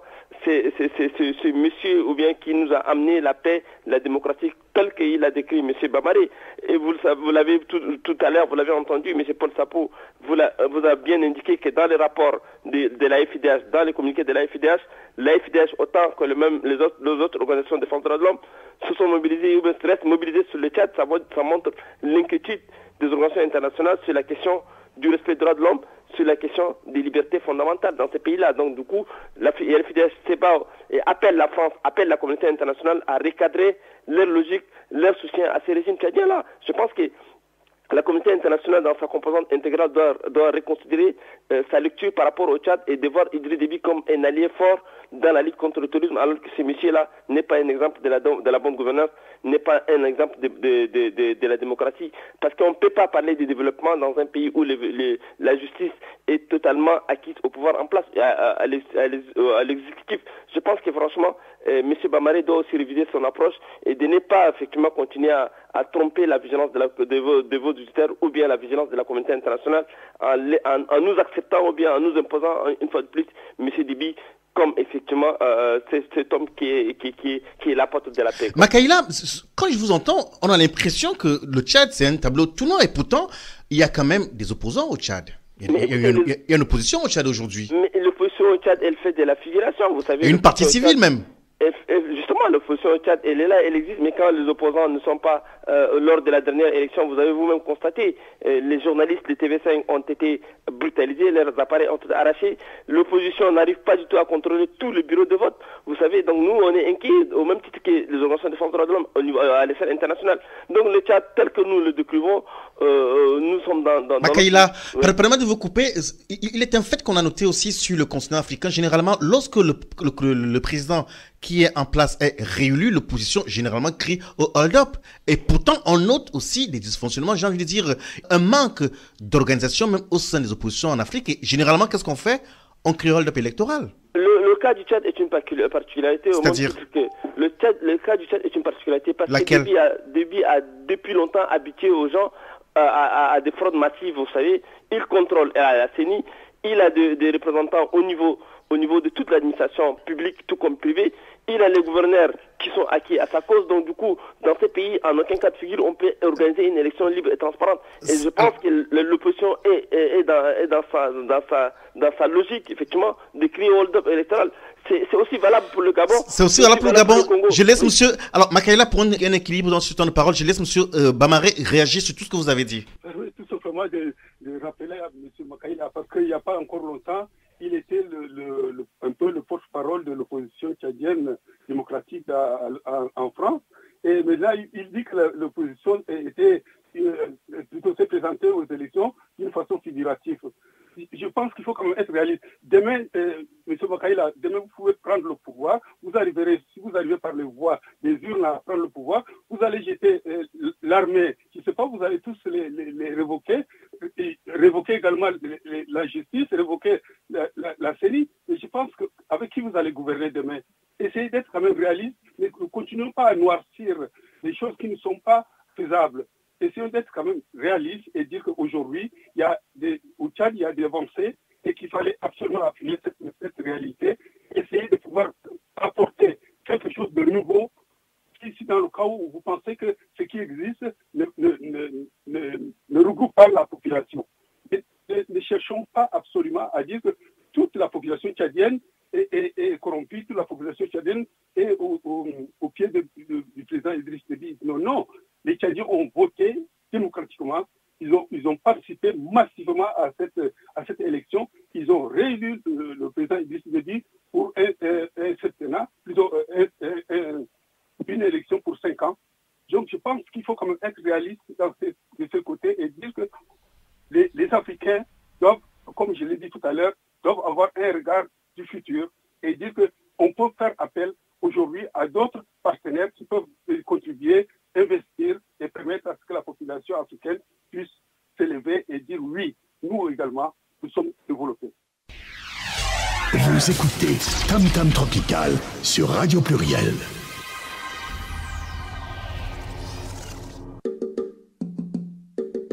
c'est ce monsieur ou bien qui nous a amené la paix, la démocratie, tel qu'il a décrit M. Bamaré. Et vous, vous l'avez tout, tout à l'heure, vous l'avez entendu, M. Paul Sapou vous, vous a bien indiqué que dans les rapports de, de la F I D H, dans les communiqués de la F I D H, la F I D H autant que le même, les, autres, les autres organisations de défense des droits de l'homme se sont mobilisées ou bien restent mobilisées sur le Tchad. Ça, ça montre l'inquiétude des organisations internationales sur la question du respect des droits de l'homme, sur la question des libertés fondamentales dans ces pays-là. Donc du coup, la F I D H se bat et appelle la France, appelle la communauté internationale à recadrer leur logique, leur soutien à ces régimes tchadiens-là. Je pense que la communauté internationale, dans sa composante intégrale, doit, doit reconsidérer euh, sa lecture par rapport au Tchad et de voir Idriss Déby comme un allié fort dans la lutte contre le terrorisme, alors que ce monsieur-là n'est pas un exemple de la, de la bonne gouvernance, n'est pas un exemple de, de, de, de, de la démocratie. Parce qu'on ne peut pas parler de développement dans un pays où le, le, la justice est totalement acquise au pouvoir en place, à, à, à l'exécutif. Je pense que franchement, euh, M. Bamaré doit aussi réviser son approche et de ne pas effectivement continuer à, à tromper la vigilance de, la, de, vos, de vos auditeurs ou bien la vigilance de la communauté internationale en, en, en nous acceptant ou bien en nous imposant une fois de plus M. Déby comme effectivement euh, cet homme qui est, qui, qui, qui est l'apôtre de la paix. Makaïla, quand je vous entends, on a l'impression que le Tchad, c'est un tableau tout noir et pourtant, il y a quand même des opposants au Tchad. Il y a, il y a, une, il y a une opposition au Tchad aujourd'hui. Mais l'opposition au Tchad, elle fait de la figuration, vous savez. Et une partie civile même. Justement, l'opposition au Tchad, elle est là, elle existe, mais quand les opposants ne sont pas euh, lors de la dernière élection, vous avez vous-même constaté, euh, les journalistes de T V cinq ont été brutalisés, leurs appareils ont été arrachés, l'opposition n'arrive pas du tout à contrôler tout le bureau de vote. Vous savez, donc nous, on est inquiets, au même titre que les organisations de défense des droits de l'homme au niveau, à l'échelle internationale. Donc le Tchad, tel que nous le décrivons, euh, nous sommes dans... dans Makaïla, oui. Permettez-moi de vous couper, il est un fait qu'on a noté aussi sur le continent africain, généralement, lorsque le, le, le, le président qui est en place est réélu, l'opposition généralement crie au hold-up. Et pourtant, on note aussi des dysfonctionnements, j'ai envie de dire, un manque d'organisation même au sein des oppositions en Afrique. Et généralement, qu'est-ce qu'on fait? On crie hold-up électoral. Le, le cas du Tchad est une particularité. C'est-à-dire que le, Tchad, le cas du Tchad est une particularité parce Laquelle? que Déby a, Déby a depuis longtemps habitué aux gens à, à, à des fraudes massives, vous savez. Il contrôle à la C E N I, il a de, des représentants au niveau, au niveau de toute l'administration publique, tout comme privée. Il a les gouverneurs qui sont acquis à sa cause. Donc, du coup, dans ces pays, en aucun cas de figure, on peut organiser une élection libre et transparente. Et je pense que l'opposition est, est, est, dans, est dans, sa, dans, sa, dans sa logique, effectivement, de crier hold-up électoral. C'est aussi valable pour le Gabon. C'est aussi valable pour le Gabon. Pour le je laisse oui. monsieur... Alors, Makaïla, pour un équilibre dans ce temps de parole, je laisse monsieur euh, Bamaré réagir sur tout ce que vous avez dit. Oui, tout simplement de, de rappeler à monsieur Makaïla, parce qu'il n'y a pas encore longtemps, il était le, le, le, un peu le porte-parole de l'opposition tchadienne démocratique à, à, en France. Et maintenant, il, il dit que l'opposition était euh, plutôt s'est présentée aux élections d'une façon figurative. Je pense qu'il faut quand même être réaliste. Demain, euh, M. Makaïla, demain vous pouvez prendre le pouvoir. Vous arriverez, si vous arrivez par les voies des urnes à prendre le pouvoir, vous allez jeter euh, l'armée. Je ne sais pas, vous allez tous les, les, les révoquer, et révoquer également les, les, la justice, révoquer la, la, la C E N I. Et je pense qu'avec qui vous allez gouverner demain? Essayez d'être quand même réaliste, mais ne continuons pas à noircir des choses qui ne sont pas faisables. Essayons d'être quand même réalistes et dire qu'aujourd'hui, il y a des, au Tchad, il y a des avancées et qu'il fallait absolument appuyer cette, cette réalité, essayer de pouvoir apporter quelque chose de nouveau, si dans le cas où vous pensez que ce qui existe ne, ne, ne, ne, ne regroupe pas la population. Et, ne, ne cherchons pas absolument à dire que toute la population tchadienne est, est, est corrompue, toute la population tchadienne est au, au, au pied de, de, du président Idriss Déby. Non, non. Les Tchadiens ont voté démocratiquement, ils ont, ils ont participé massivement à cette, à cette élection, ils ont réélu le, le président Idriss Déby pour un, un, un septennat, plutôt un, un, un, une élection pour cinq ans. Donc je pense qu'il faut quand même être réaliste dans ce, de ce côté et dire que les, les Africains doivent, comme je l'ai dit tout à l'heure, doivent avoir un regard du futur et dire qu'on peut faire appel aujourd'hui à d'autres partenaires qui peuvent contribuer, investir et permettre à ce que la population africaine puisse s'élever et dire oui, nous également, nous sommes développés. Vous écoutez Tam Tam Tropical sur Radio Pluriel.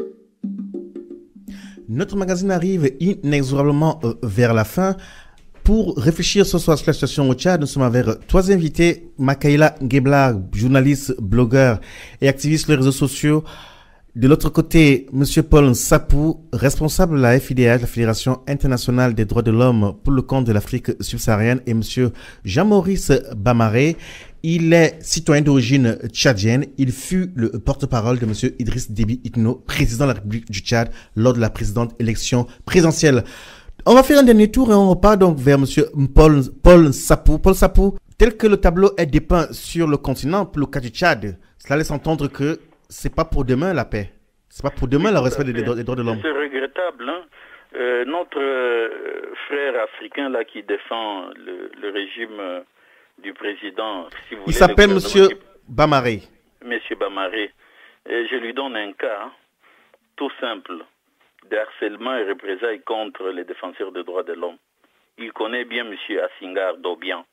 Notre magazine arrive inexorablement euh, vers la fin. Pour réfléchir ce soir sur la situation au Tchad, nous sommes avec trois invités. Makaila Geblar, journaliste, blogueur et activiste sur les réseaux sociaux. De l'autre côté, M. Paul Sapou, responsable de la F I D H, la Fédération internationale des droits de l'homme pour le compte de l'Afrique subsaharienne, et M. Jean-Maurice Bamaré. Il est citoyen d'origine tchadienne. Il fut le porte-parole de M. Idriss Déby Itno, président de la République du Tchad, lors de la précédente élection présidentielle. On va faire un dernier tour et on repart donc vers M. Paul, Paul Sapou. Paul Sapou, tel que le tableau est dépeint sur le continent, pour le cas du Tchad, cela laisse entendre que c'est pas pour demain la paix. C'est pas pour demain oui, le respect des, des droits de l'homme. C'est regrettable. Hein? Euh, notre euh, frère africain là qui défend le, le régime euh, du président, si vous il s'appelle M. Qui... Bamaré. M. Bamaré. Et je lui donne un cas hein, tout simple de harcèlement et représailles contre les défenseurs des droits de l'homme. Il connaît bien M. Assingar Dobian,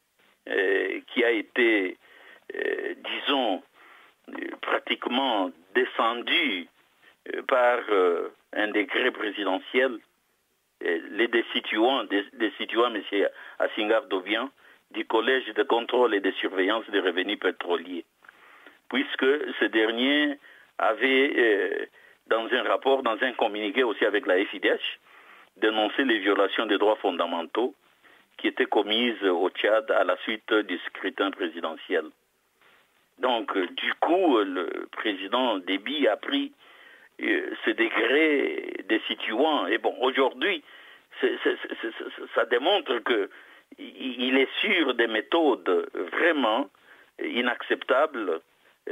euh, qui a été, euh, disons, pratiquement descendu par euh, un décret présidentiel, les destituant, destituant M. Assingar Dobian du Collège de contrôle et de surveillance des revenus pétroliers, puisque ce dernier avait, euh, dans un rapport, dans un communiqué aussi avec la F I D H, dénoncé les violations des droits fondamentaux qui étaient commises au Tchad à la suite du scrutin présidentiel. Donc, euh, du coup, le président Déby a pris euh, ce décret destituant. Et bon, aujourd'hui, c'est, c'est, c'est, c'est, ça démontre que il est sur des méthodes vraiment inacceptables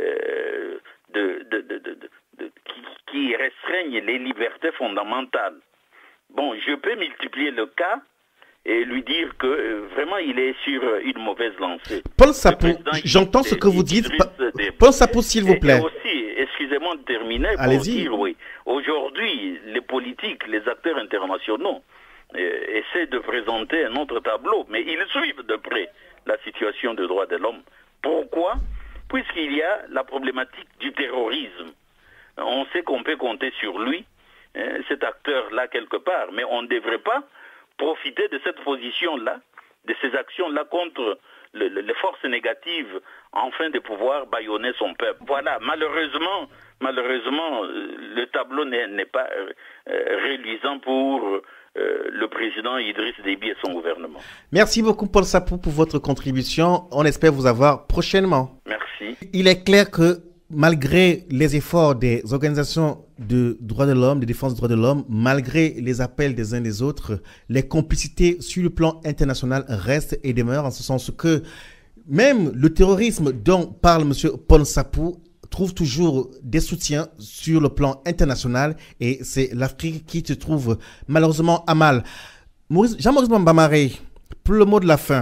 euh, de, de, de, de, de, qui, qui restreignent les libertés fondamentales. Bon, je peux multiplier le cas et lui dire que euh, vraiment il est sur une mauvaise lancée. Paul Sapou, j'entends ce que vous dites. Des... Paul Sapou, s'il vous plaît. Et aussi, excusez-moi de terminer pour Allez-y. dire, oui, aujourd'hui, les politiques, les acteurs internationaux euh, essaient de présenter un autre tableau, mais ils suivent de près la situation des droits de l'homme. Pourquoi? Puisqu'il y a la problématique du terrorisme. On sait qu'on peut compter sur lui, hein, cet acteur-là quelque part, mais on ne devrait pas profiter de cette position-là, de ces actions-là contre le, le, les forces négatives, afin de pouvoir bâillonner son peuple. Voilà, malheureusement, malheureusement, le tableau n'est, n'est pas euh, réluisant pour euh, le président Idriss Déby et son gouvernement. Merci beaucoup Paul Sapou pour votre contribution. On espère vous avoir prochainement. Merci. Il est clair que malgré les efforts des organisations de droits de l'homme, de défense des droits de l'homme, malgré les appels des uns des autres, les complicités sur le plan international restent et demeurent, en ce sens que même le terrorisme dont parle M. Paul Sapou trouve toujours des soutiens sur le plan international et c'est l'Afrique qui se trouve malheureusement à mal. Jean-Maurice Bamaré, pour le mot de la fin,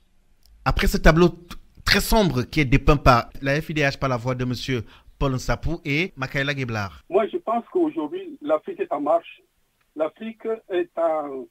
après ce tableau très sombre qui est dépeint par la F I D H par la voix de M. Paul Sapou et Makaila Geblar. Moi, je pense qu'aujourd'hui, l'Afrique est en marche. L'Afrique est en,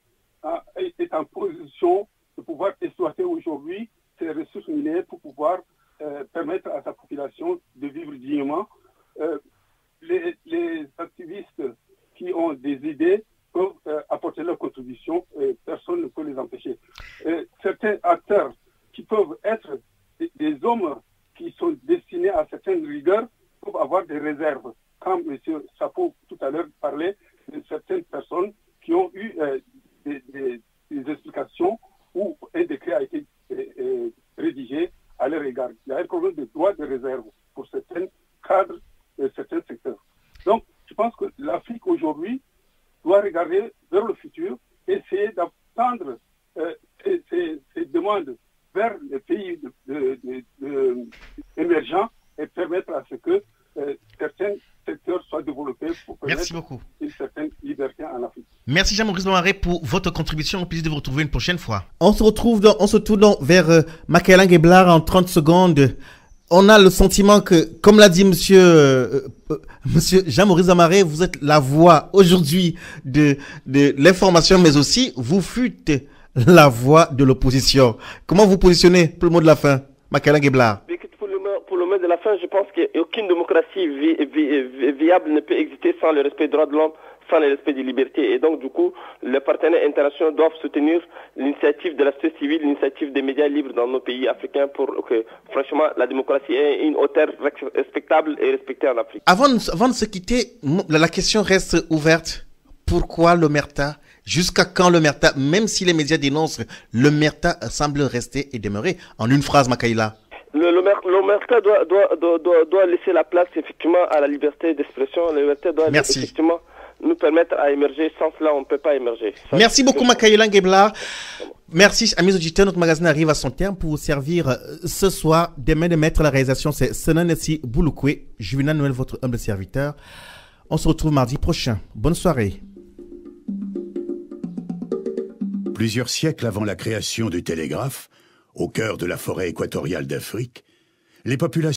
est en position de pouvoir exploiter aujourd'hui ses ressources minières pour pouvoir euh, permettre à sa population de vivre dignement. Euh, les, les activistes qui ont des idées peuvent euh, apporter leur contribution et personne ne peut les empêcher. Euh, certains acteurs qui peuvent être des, des hommes qui sont destinés à certaines rigueurs peuvent avoir des réserves. Quand M. Sapou tout à l'heure parlait de certaines personnes qui ont eu euh, des, des, des explications où un décret a été euh, euh, rédigé à leur égard. Il y a un problème de droit de réserve pour certains cadres et certains secteurs. Donc, je pense que l'Afrique aujourd'hui doit regarder vers le futur, essayer d'attendre euh, ces, ces, ces demandes vers les pays de, de, de, de, émergents et permettre à ce que euh, certains secteurs soient développés pour permettre Merci beaucoup. une certaine liberté en Afrique. Merci Jean-Maurice Bamaré pour votre contribution. Au plaisir de vous retrouver une tourne fois. On se retrouve, dans, on se tourne vers euh, Makaila Geblar en trente secondes. On a le sentiment que, comme l'a dit monsieur, euh, euh, monsieur Jean-Maurice Bamaré, vous êtes la voix aujourd'hui de, de l'information, mais aussi vous fûtes la voix de l'opposition. Comment vous positionnez pour le mot de la fin, Makaila Geblar? Pour le, pour le mot de la fin, je pense qu'aucune démocratie vi, vi, vi, viable ne peut exister sans le respect des droits de l'homme, sans le respect des libertés. Et donc, du coup, les partenaires internationaux doivent soutenir l'initiative de la société civile, l'initiative des médias libres dans nos pays africains pour que, franchement, la démocratie ait une hauteur respectable et respectée en Afrique. Avant, avant de se quitter, la question reste ouverte. Pourquoi l'Omerta? Jusqu'à quand l'Omerta? Même si les médias dénoncent, l'Omerta semble rester et demeurer. En une phrase, Makaïla. L'Omerta doit, doit, doit, doit laisser la place effectivement à la liberté d'expression. L'Omerta doit Merci. effectivement nous permettre à émerger. Sans cela, on ne peut pas émerger. Ça, Merci beaucoup, Makaïla Ngebla. Merci, amis auditeurs. Notre magazine arrive à son terme pour vous servir ce soir. Demain de mettre la réalisation, c'est Senanesi Bouloukwe. Juvenal Noël, votre humble serviteur. On se retrouve mardi prochain. Bonne soirée. Plusieurs siècles avant la création du télégraphe, au cœur de la forêt équatoriale d'Afrique, les populations